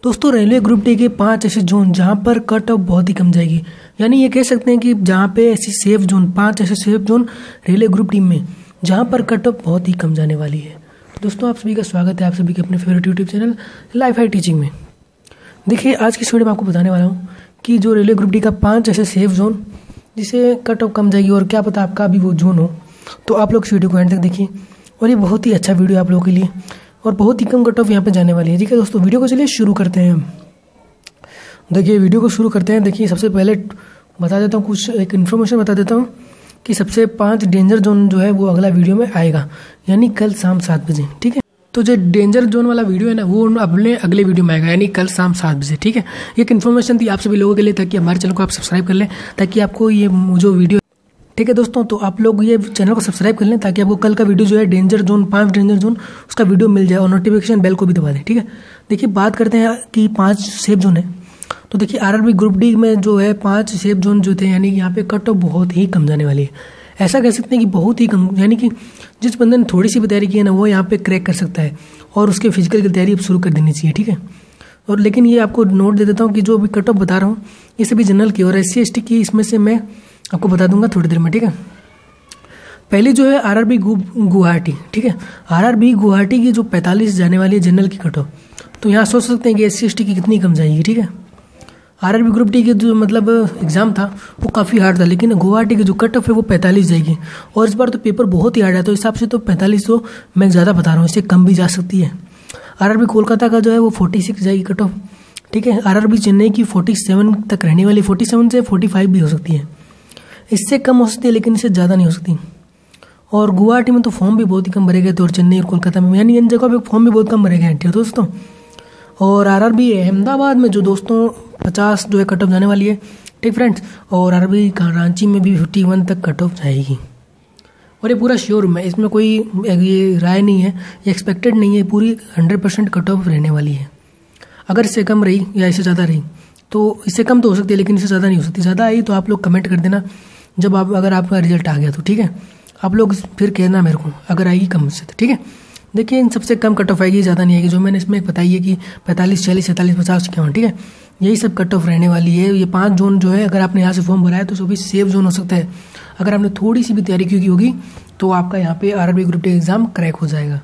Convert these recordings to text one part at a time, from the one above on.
दोस्तों railway group D के 5 ऐसे जोन जहां पर कट ऑफ बहुत ही कम जाएगी, यानी ये कह सकते हैं कि जहां पे ऐसी सेफ जोन 5 ऐसे safe zone railway group D में जहां पर कट ऑफ बहुत ही कम जाने वाली है। दोस्तों आप सभी का स्वागत है आप सभी के अपने favourite YouTube channel life high teaching में। देखिए आज की इस वीडियो में आपको बताने वाला हूँ कि जो रेलवे ग्रुप डी का 5 ऐसे सेफ जोन जिसे कट ऑफ कम जाएगी और क्या पता आपका भी वो जोन हो, तो आप लोग इस वीडियो को एंड तक देखिए और ये बहुत ही अच्छा वीडियो आप लोगों के लिए और बहुत ही कम कट ऑफ यहाँ पे जाने वाली है। ठीक है दोस्तों, वीडियो को चलिए शुरू करते हैं। देखिए वीडियो को शुरू करते हैं। देखिए सबसे पहले बता देता हूँ कुछ एक इन्फॉर्मेशन बता देता हूँ कि सबसे 5 डेंजर जोन जो है वो अगला वीडियो में आएगा, यानी कल शाम 7 बजे। ठीक है, तो जो डेंजर जोन वाला वीडियो है ना वो अपने अगले वीडियो में आएगा, यानी कल शाम 7 बजे। ठीक है, एक इन्फॉर्मेशन थी आप सभी लोगों के लिए ताकि हमारे चैनल को आप सब्सक्राइब कर लें ताकि आपको ये जो वीडियो, ठीक है दोस्तों, तो आप लोग ये चैनल को सब्सक्राइब कर लें ताकि आपको कल का वीडियो जो है डेंजर जोन 5 डेंजर जोन उसका वीडियो मिल जाए और नोटिफिकेशन बेल को भी दबा दें। ठीक है, देखिए बात करते हैं कि 5 सेफ जोन है। तो देखिए आरआरबी ग्रुप डी में जो है 5 सेफ जोन जो थे, यानी यहाँ पे कट ऑफ बहुत ही कम जाने वाली है। ऐसा कह सकते हैं कि बहुत ही कम, यानी कि जिस बंदे ने थोड़ी सी भी तैयारी की है ना वो यहाँ पे क्रैक कर सकता है और उसके फिजिकल की तैयारी अब शुरू कर देनी चाहिए। ठीक है, और लेकिन ये आपको नोट दे देता हूँ कि जो अभी कट ऑफ बता रहा हूँ ये सभी जनरल की और SC/ST की, इसमें से मैं आपको बता दूंगा थोड़ी देर में। ठीक है, पहली जो है आरआरबी गुवाहाटी। ठीक है, आरआरबी गुवाहाटी की जो 45 जाने वाली है जनरल की कट ऑफ, तो यहाँ सोच सकते हैं कि SC/ST की कितनी कम जाएगी। ठीक है, आरआरबी ग्रुप डी के जो मतलब एग्जाम था वो काफ़ी हार्ड था, लेकिन गुवाहाटी की जो कट ऑफ है वो 45 जाएगी और इस बार तो पेपर बहुत ही हार्ड है, तो इस हिसाब से तो 45 तो मैं ज़्यादा बता रहा हूँ, इससे कम भी जा सकती है। आरआरबी कोलकाता का जो है वो 46 जाएगी कट ऑफ। ठीक है, आरआरबी चेन्नई की 47 तक रहने वाली, 47 से 45 भी हो सकती है, इससे कम हो सकती है लेकिन इससे ज़्यादा नहीं हो सकती। और गुवाहाटी में तो फॉर्म भी बहुत ही कम भरे गए थे और चेन्नई और कोलकाता में, यानी इन जगहों पे फॉर्म भी बहुत कम भरे गए हैं। ठीक है दोस्तों, और आरआरबी अहमदाबाद में जो दोस्तों 50 जो है कट ऑफ जाने वाली है। ठीक फ्रेंड्स, और आरआरबी रांची में भी 51 तक कट ऑफ जाएगी और ये पूरा श्योर है, इसमें कोई ये राय नहीं है, ये एक्सपेक्टेड नहीं है, पूरी 100% कट ऑफ रहने वाली है। अगर इससे कम रही या इससे ज़्यादा रही तो इससे कम तो हो सकती है लेकिन इससे ज़्यादा नहीं हो सकती। ज़्यादा आई तो आप लोग कमेंट कर देना जब आप, अगर आपका रिजल्ट आ गया तो। ठीक है, आप लोग फिर कहना मेरे को अगर आएगी कम से। ठीक है, देखिए इन सबसे कम कट ऑफ आएगी, ज़्यादा नहीं आएगी। जो मैंने इसमें बताई है कि 45, 40, 47, 50, 51। ठीक है, यही सब कट ऑफ रहने वाली है। ये 5 जोन जो है अगर आपने यहाँ से फॉर्म भरा है तो सभी सेफ जोन हो सकता है। अगर आपने थोड़ी सी भी तैयारी की होगी तो आपका यहाँ पे RRB group D exam crack हो जाएगा।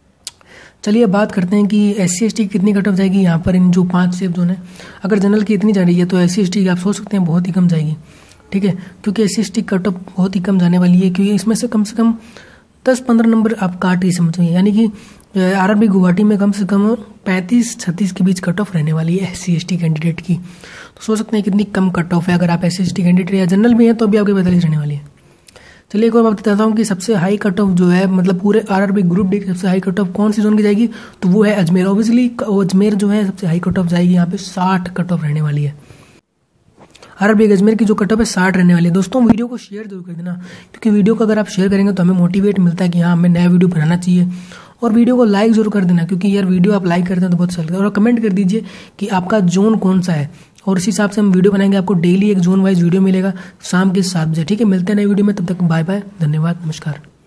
चलिए अब बात करते हैं कि SC/ST की कितनी कट ऑफ जाएगी यहाँ पर इन जो 5 सेफ जोन है। अगर जनरल की इतनी जा रही है तो SC/ST की आप सोच सकते हैं बहुत ही कम जाएगी। ठीक है, क्योंकि SC/ST कट ऑफ बहुत ही कम जाने वाली है, क्योंकि इसमें से कम 10-15 नंबर आप काट ही समझिए, यानी कि आरआरबी गुवाहाटी में कम से कम 35-36 के बीच कट ऑफ रहने वाली है SC/ST कैंडिडेट की। तो सोच सकते हैं कितनी कम कट ऑफ है। अगर आप SC/ST कैंडिडेट या जनरल भी हैं तो भी आपके 45 रहने वाली है। चलिए एक और बात बताता हूँ कि सबसे हाई कट ऑफ जो है मतलब पूरे आरआरबी ग्रुप डी की सबसे हाई कट ऑफ कौन सी जोन की जाएगी, तो वो है अजमेर। ऑब्वियसली अजमेर जो है सबसे हाई कट ऑफ जाएगी, यहाँ पे 60 कट ऑफ रहने वाली है। आरआरबी अजमेर की जो कट ऑफ है 60 रहने वाली है। दोस्तों वीडियो को शेयर जरूर कर देना, क्योंकि वीडियो को अगर आप शेयर करेंगे तो हमें मोटिवेट मिलता है कि हाँ हमें नया वीडियो बनाना चाहिए। और वीडियो को लाइक जरूर कर देना, क्योंकि यार वीडियो आप लाइक करते हैं तो बहुत अच्छा लगता है। और कमेंट कर दीजिए कि आपका जोन कौन सा है और इस हिसाब से हम वीडियो बनाएंगे। आपको डेली एक जोन वाइज वीडियो मिलेगा शाम के 7 बजे। ठीक है, मिलते हैं नए वीडियो में, तब तक बाय बाय, धन्यवाद, नमस्कार।